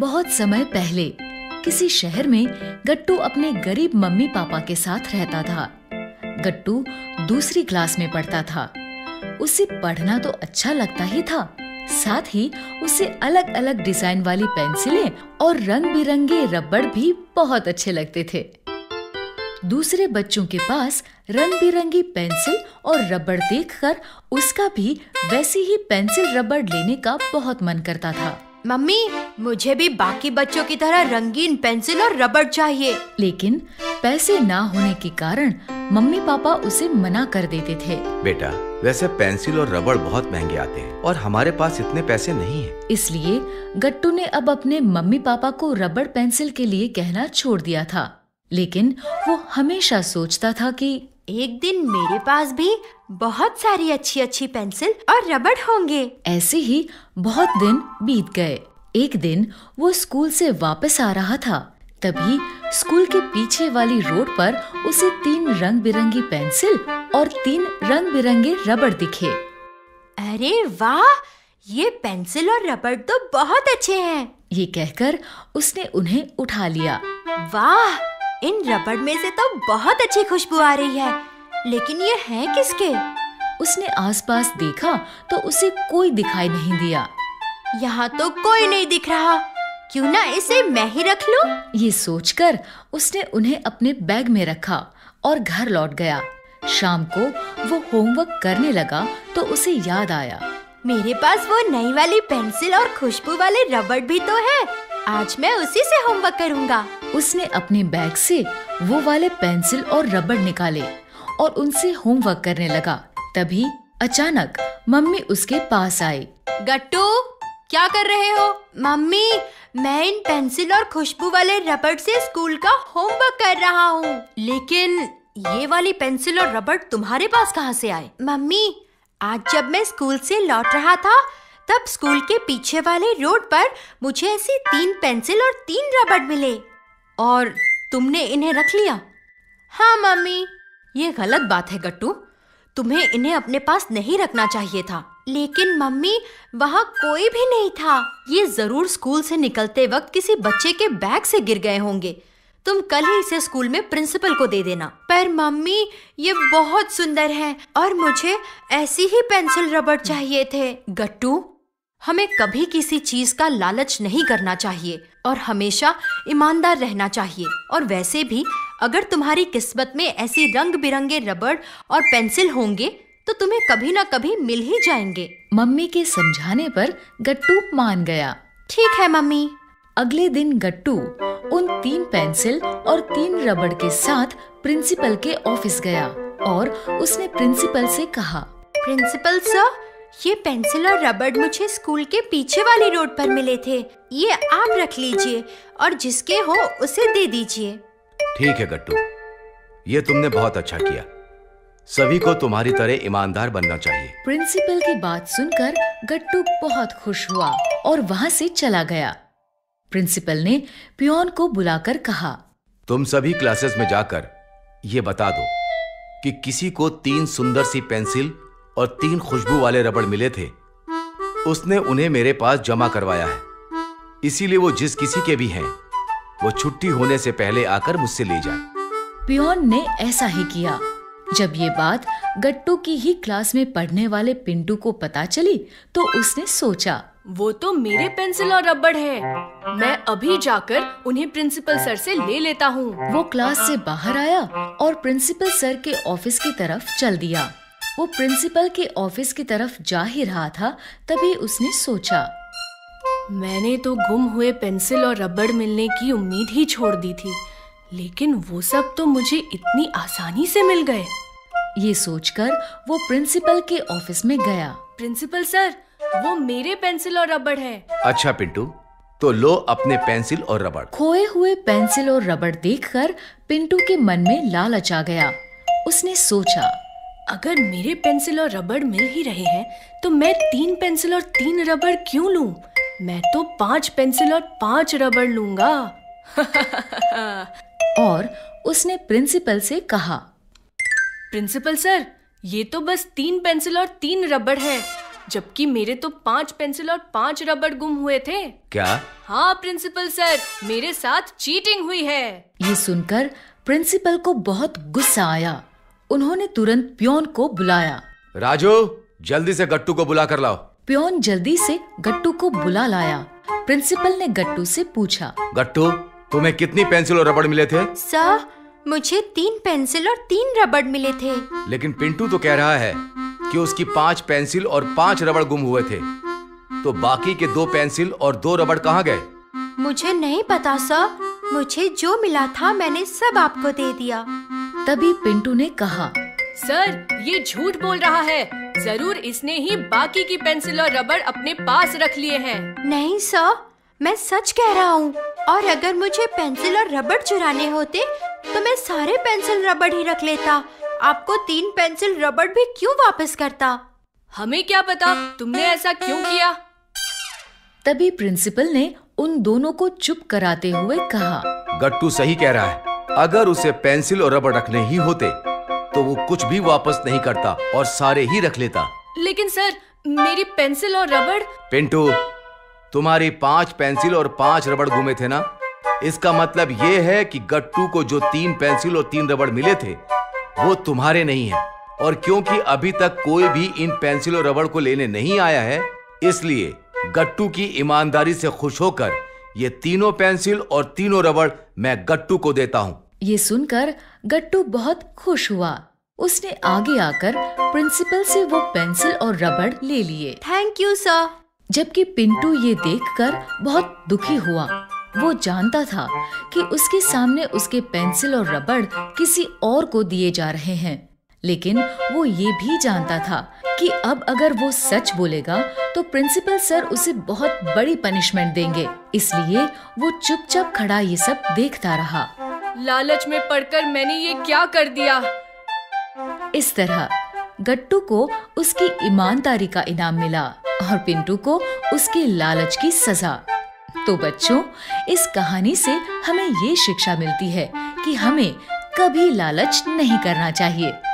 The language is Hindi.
बहुत समय पहले किसी शहर में गट्टू अपने गरीब मम्मी पापा के साथ रहता था। गट्टू दूसरी क्लास में पढ़ता था। उसे पढ़ना तो अच्छा लगता ही था, साथ ही उसे अलग अलग डिजाइन वाली पेंसिलें और रंग बिरंगे रबड़ भी बहुत अच्छे लगते थे। दूसरे बच्चों के पास रंग बिरंगी पेंसिल और रबड़ देखकर उसका भी वैसी ही पेंसिल रबड़ लेने का बहुत मन करता था। मम्मी, मुझे भी बाकी बच्चों की तरह रंगीन पेंसिल और रबड़ चाहिए। लेकिन पैसे ना होने के कारण मम्मी पापा उसे मना कर देते थे। बेटा, वैसे पेंसिल और रबड़ बहुत महंगे आते हैं और हमारे पास इतने पैसे नहीं हैं। इसलिए गट्टू ने अब अपने मम्मी पापा को रबड़ पेंसिल के लिए कहना छोड़ दिया था। लेकिन वो हमेशा सोचता था कि एक दिन मेरे पास भी बहुत सारी अच्छी अच्छी पेंसिल और रबड़ होंगे। ऐसे ही बहुत दिन बीत गए। एक दिन वो स्कूल से वापस आ रहा था, तभी स्कूल के पीछे वाली रोड पर उसे 3 रंग बिरंगी पेंसिल और 3 रंग बिरंगे रबड़ दिखे। अरे वाह, ये पेंसिल और रबड़ तो बहुत अच्छे हैं। ये कहकर उसने उन्हें उठा लिया। वाह, इन रबड़ में से तो बहुत अच्छी खुशबू आ रही है, लेकिन ये हैं किसके? उसने आसपास देखा तो उसे कोई दिखाई नहीं दिया। यहाँ तो कोई नहीं दिख रहा, क्यों ना इसे मैं ही रख लूं? ये सोचकर उसने उन्हें अपने बैग में रखा और घर लौट गया। शाम को वो होमवर्क करने लगा तो उसे याद आया, मेरे पास वो नई वाली पेंसिल और खुशबू वाले रबड़ भी तो है। आज मैं उसी से होमवर्क करूँगा। उसने अपने बैग से वो वाले पेंसिल और रबड़ निकाले और उनसे होमवर्क करने लगा। तभी अचानक मम्मी उसके पास आई। गट्टू, क्या कर रहे हो? मम्मी, मैं इन पेंसिल और खुशबू वाले रबड़ से स्कूल का होमवर्क कर रहा हूँ। लेकिन ये वाली पेंसिल और रबड़ तुम्हारे पास कहाँ से आए? मम्मी, आज जब मैं स्कूल से लौट रहा था तब स्कूल के पीछे वाले रोड पर मुझे ऐसी 3 पेंसिल और 3 रबड़ मिले। और तुमने इन्हें रख लिया? हाँ मम्मी। ये गलत बात है गट्टू, तुम्हें इन्हें अपने पास नहीं रखना चाहिए था। लेकिन मम्मी, वहाँ कोई भी नहीं था। ये जरूर स्कूल से निकलते वक्त किसी बच्चे के बैग से गिर गए होंगे। तुम कल ही इसे स्कूल में प्रिंसिपल को दे देना। पर मम्मी, ये बहुत सुंदर है और मुझे ऐसी ही पेंसिल रबड़ चाहिए थे। गट्टू, हमें कभी किसी चीज का लालच नहीं करना चाहिए और हमेशा ईमानदार रहना चाहिए। और वैसे भी अगर तुम्हारी किस्मत में ऐसी रंग बिरंगे रबड़ और पेंसिल होंगे तो तुम्हें कभी ना कभी मिल ही जाएंगे। मम्मी के समझाने पर गट्टू मान गया। ठीक है मम्मी। अगले दिन गट्टू उन 3 पेंसिल और 3 रबड़ के साथ प्रिंसिपल के ऑफिस गया और उसने प्रिंसिपल से कहा, प्रिंसिपल सर, ये पेंसिल और रबड़ मुझे स्कूल के पीछे वाली रोड पर मिले थे। ये आप रख लीजिए और जिसके हो उसे दे दीजिए। ठीक है गट्टू, ये तुमने बहुत अच्छा किया। सभी को तुम्हारी तरह ईमानदार बनना चाहिए। प्रिंसिपल की बात सुनकर गट्टू बहुत खुश हुआ और वहाँ से चला गया। प्रिंसिपल ने पियोन को बुलाकर कहा, तुम सभी क्लासेस में जाकर ये बता दो कि किसी को 3 सुंदर सी पेंसिल और 3 खुशबू वाले रबड़ मिले थे। उसने उन्हें मेरे पास जमा करवाया है, इसीलिए वो जिस किसी के भी हैं वो छुट्टी होने से पहले आकर मुझसे ले जाए। पियोन ने ऐसा ही किया। जब ये बात गट्टू की ही क्लास में पढ़ने वाले पिंटू को पता चली तो उसने सोचा, वो तो मेरे पेंसिल और रबड़ है। मैं अभी जाकर उन्हें प्रिंसिपल सर से ले लेता हूँ। वो क्लास से बाहर आया और प्रिंसिपल सर के ऑफिस की तरफ चल दिया। वो प्रिंसिपल के ऑफिस की तरफ जा ही रहा था, तभी उसने सोचा, मैंने तो गुम हुए पेंसिल और रबड़ मिलने की उम्मीद ही छोड़ दी थी, लेकिन वो सब तो मुझे इतनी आसानी से मिल गए। ये सोचकर वो प्रिंसिपल के ऑफिस में गया। प्रिंसिपल सर, वो मेरे पेंसिल और रबड़ है। अच्छा पिंटू, तो लो अपने पेंसिल और रबड़। खोए हुए पेंसिल और रबड़ देखकर पिंटू के मन में लालच आ गया। उसने सोचा, अगर मेरे पेंसिल और रबड़ मिल ही रहे हैं तो मैं 3 पेंसिल और 3 रबड़ क्यों लूं? मैं तो 5 पेंसिल और 5 रबड़ लूंगा। और उसने प्रिंसिपल से कहा, प्रिंसिपल सर, ये तो बस 3 पेंसिल और 3 रबड़ है। जबकि मेरे तो 5 पेंसिल और 5 रबड़ गुम हुए थे। क्या? हाँ प्रिंसिपल सर, मेरे साथ चीटिंग हुई है। ये सुनकर प्रिंसिपल को बहुत गुस्सा आया। उन्होंने तुरंत पियोन को बुलाया। राजू, जल्दी से गट्टू को बुला कर लाओ। पियोन जल्दी से गट्टू को बुला लाया। प्रिंसिपल ने गट्टू से पूछा, गट्टू, तुम्हें कितनी पेंसिल और रबड़ मिले थे? सर, मुझे 3 पेंसिल और 3 रबड़ मिले थे। लेकिन पिंटू तो कह रहा है कि उसकी 5 पेंसिल और 5 रबड़ गुम हुए थे। तो बाकी के 2 पेंसिल और 2 रबड़ कहाँ गए? मुझे नहीं पता सर, मुझे जो मिला था मैंने सब आपको दे दिया। तभी पिंटू ने कहा, सर, ये झूठ बोल रहा है। जरूर इसने ही बाकी की पेंसिल और रबड़ अपने पास रख लिए हैं। नहीं सर, मैं सच कह रहा हूँ। और अगर मुझे पेंसिल और रबड़ चुराने होते तो मैं सारे पेंसिल रबड़ ही रख लेता। आपको 3 पेंसिल रबड़ भी क्यों वापस करता? हमें क्या पता तुमने ऐसा क्यों किया। तभी प्रिंसिपल ने उन दोनों को चुप कराते हुए कहा, गट्टू सही कह रहा है। अगर उसे पेंसिल और रबड़ रखने ही होते तो वो कुछ भी वापस नहीं करता और सारे ही रख लेता। लेकिन सर, मेरी पेंसिल और रबड़। पिंटू, तुम्हारी 5 पेंसिल और 5 रबड़ गुमे थे ना? इसका मतलब ये है कि गट्टू को जो 3 पेंसिल और 3 रबड़ मिले थे वो तुम्हारे नहीं है। और क्योंकि अभी तक कोई भी इन पेंसिल और रबड़ को लेने नहीं आया है, इसलिए गट्टू की ईमानदारी से खुश होकर ये तीनों पेंसिल और तीनों रबड़ मैं गट्टू को देता हूँ। ये सुनकर गट्टू बहुत खुश हुआ। उसने आगे आकर प्रिंसिपल से वो पेंसिल और रबड़ ले लिए। Thank you sir. जबकि पिंटू ये देखकर बहुत दुखी हुआ। वो जानता था कि उसके सामने उसके पेंसिल और रबड़ किसी और को दिए जा रहे हैं, लेकिन वो ये भी जानता था कि अब अगर वो सच बोलेगा तो प्रिंसिपल सर उसे बहुत बड़ी पनिशमेंट देंगे। इसलिए वो चुपचाप खड़ा ये सब देखता रहा। लालच में पड़कर मैंने ये क्या कर दिया। इस तरह गट्टू को उसकी ईमानदारी का इनाम मिला और पिंटू को उसके लालच की सजा। तो बच्चों, इस कहानी से हमें ये शिक्षा मिलती है कि हमें कभी लालच नहीं करना चाहिए।